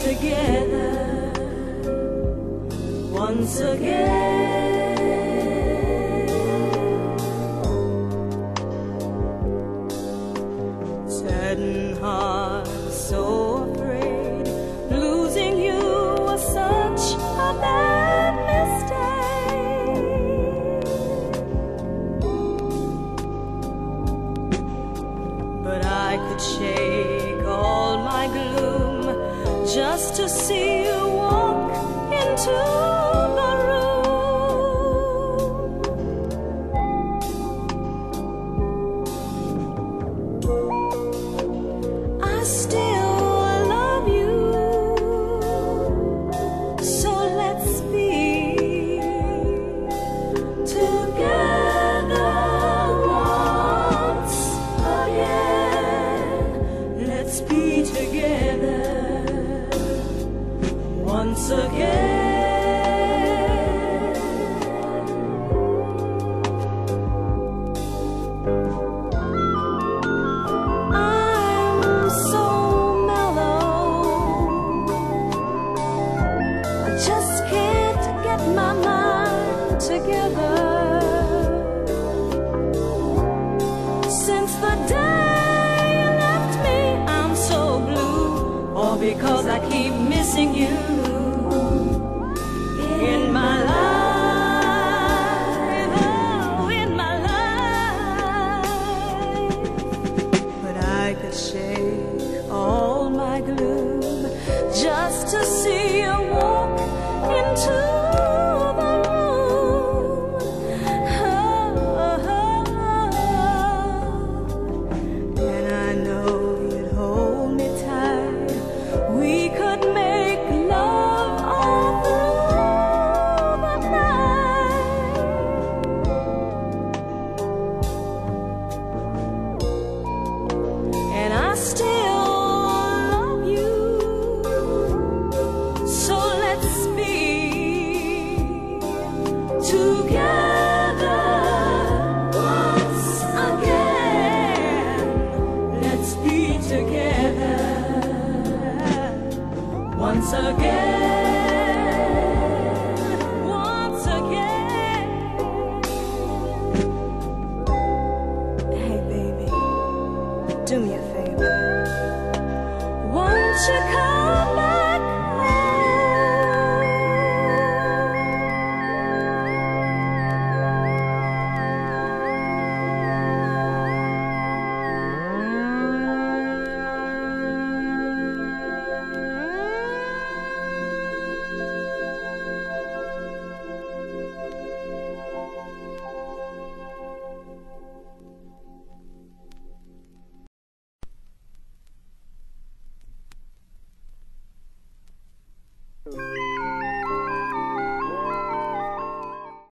together once again. Saddened heart, so afraid, losing you was such a bad mistake. But I could shake all my gloom just to see you walk into the room. I still love you, so let's be together once again. Let's be together once again. I'm so mellow, I just can't get my mind together. Since the day you left me, I'm so blue, all because I keep missing you in my life, oh, in my life. But I could shake all my gloom just to see you walk into the room. And I know you'd hold me tight. We could make love all through the night. And I still love you, so let's be together once again. Let's be together once again, once again. Hey baby, do me a favor. Won't you come